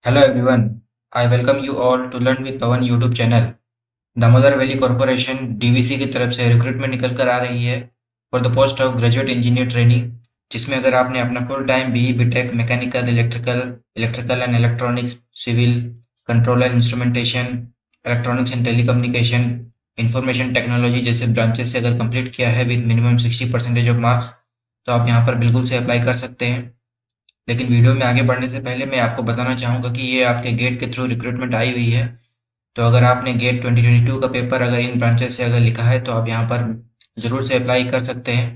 Hello everyone, I welcome you all to Learn with Pawan YouTube channel. Damodar valley corporation DVC की तरफ से recruitment निकल कर आ रही है for the post of graduate engineer training, जिसमें अगर आपने अपना full time BE BTech mechanical electrical and electronics, civil, control and instrumentation, electronics and telecommunication, information technology जैसे ब्रांचेस से अगर कंप्लीट किया है विद मिनिमम 60% ऑफ मार्क्स, तो आप यहाँ पर बिल्कुल से अप्लाई कर सकते हैं। लेकिन वीडियो में आगे बढ़ने से पहले मैं आपको बताना चाहूँगा कि ये आपके गेट के थ्रू रिक्रूटमेंट आई हुई है। तो अगर आपने गेट 2022 का पेपर अगर इन ब्रांचेस से अगर लिखा है तो आप यहाँ पर ज़रूर से अप्लाई कर सकते हैं।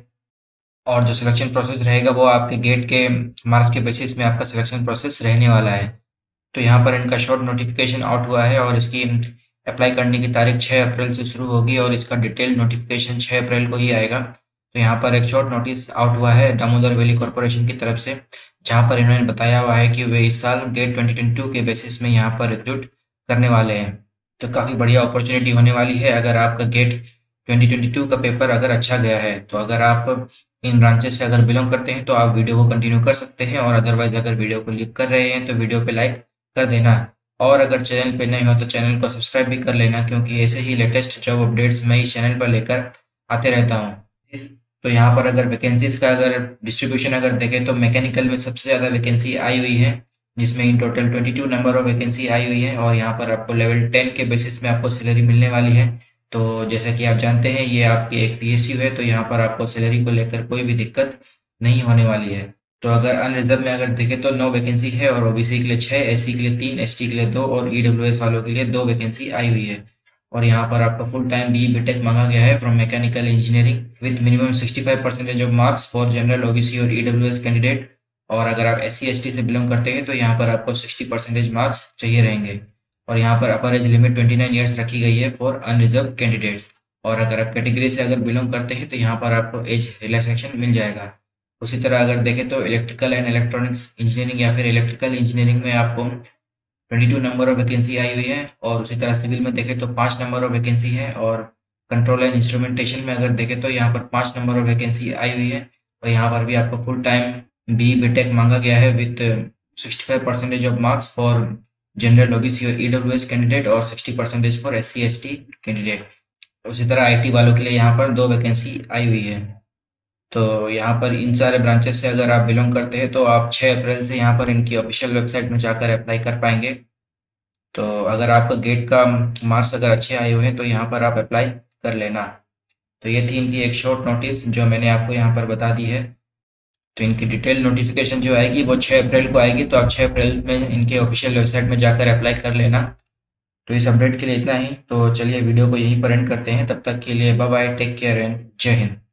और जो सिलेक्शन प्रोसेस रहेगा वो आपके गेट के मार्क्स के बेसिस में आपका सिलेक्शन प्रोसेस रहने वाला है। तो यहाँ पर इनका शॉर्ट नोटिफिकेशन आउट हुआ है और इसकी अप्लाई करने की तारीख 6 अप्रैल से शुरू होगी और इसका डिटेल नोटिफिकेशन 6 अप्रैल को ही आएगा। तो यहाँ पर एक शॉर्ट नोटिस आउट हुआ है दामोदर वैली कॉरपोरेशन की तरफ से, जहाँ पर इन्होंने बताया हुआ है कि वे इस साल गेट 2022 के बेसिस में यहाँ पर रिक्रूट करने वाले हैं। तो काफ़ी बढ़िया अपॉर्चुनिटी होने वाली है अगर आपका गेट 2022 का पेपर अगर अच्छा गया है। तो अगर आप इन ब्रांचेस से अगर बिलोंग करते हैं तो आप वीडियो को कंटिन्यू कर सकते हैं, और अदरवाइज अगर वीडियो को लीव कर रहे हैं तो वीडियो पे लाइक कर देना। और अगर चैनल पे नए हो तो चैनल को सब्सक्राइब भी कर लेना, क्योंकि ऐसे ही लेटेस्ट जॉब अपडेट्स मैं इस चैनल पर लेकर आते रहता हूँ। तो यहाँ पर अगर वैकेंसीज का अगर डिस्ट्रीब्यूशन अगर देखें तो मैकेनिकल में सबसे ज़्यादा वैकेंसी आई हुई है, जिसमें in total 22 number of vacancy आई हुई है। और यहाँ पर आपको लेवल 10 के बेसिस में आपको सैलरी मिलने वाली है। तो जैसा कि आप जानते हैं ये आपकी एक पीएसयू है, तो यहाँ पर आपको सैलरी को लेकर कोई भी दिक्कत नहीं होने वाली है। तो अगर अनरिजर्व में अगर देखें तो 9 वैकेंसी है, और ओबीसी के लिए 6, एससी के लिए 3, एसटी के लिए 2 और ईडब्ल्यूएस वालों के लिए 2 वैकेंसी आई हुई है। और यहाँ पर आपका फुल टाइम बीई बीटेक मांगा गया है from mechanical engineering with minimum 65% of marks for general, OBC और ईडब्ल्यूएस कैंडिडेट। और अगर आप एससी एसटी से बिलोंग करते हैं तो यहाँ पर आपको 60% मार्क्स चाहिए रहेंगे। और यहाँ पर अपर एज लिमिट 29 ईयर्स रखी गई है फॉर अनरिजर्व कैंडिडेट्स। और अगर आप कैटेगरी से अगर बिलोंग करते हैं तो यहाँ पर आपको एज रिलैक्सेशन मिल जाएगा। उसी तरह अगर देखें तो इलेक्ट्रिकल एंड इलेक्ट्रॉनिक्स इंजीनियरिंग या फिर इलेक्ट्रिकल इंजीनियरिंग में आपको 22 नंबर ऑफ वैकेंसी आई हुई है। और उसी तरह सिविल में देखें तो 5 नंबर ऑफ वैकेंसी है। और कंट्रोल एंड इंस्ट्रूमेंटेशन में अगर देखें तो यहाँ पर 5 नंबर ऑफ वैकेंसी आई हुई है। और यहाँ पर भी आपको फुल टाइम बी बीटेक मांगा गया है with 65% of marks for general, OBC और ईडब्ल्यूएस कैंडिडेट, और 60% फॉर एससी एसटी कैंडिडेट। उसी तरह आईटी वालों के लिए यहाँ पर 2 वैकेंसी आई हुई है। तो यहाँ पर इन सारे ब्रांचेस से अगर आप बिलोंग करते हैं तो आप 6 अप्रैल से यहाँ पर इनकी ऑफिशियल वेबसाइट में जाकर अप्लाई कर पाएंगे। तो अगर आपका गेट का मार्क्स अगर अच्छे आए हुए हैं तो यहाँ पर आप अप्लाई कर लेना। तो ये थी इनकी एक शॉर्ट नोटिस जो मैंने आपको यहाँ पर बता दी है। तो इनकी डिटेल नोटिफिकेशन जो आएगी वो 6 अप्रैल को आएगी, तो आप 6 अप्रैल में इनके ऑफिशियल वेबसाइट में जाकर अप्लाई कर लेना। तो इस अपडेट के लिए इतना ही। तो चलिए वीडियो को यहीं पर एंड करते हैं। तब तक के लिए bye bye, take care and जय हिंद।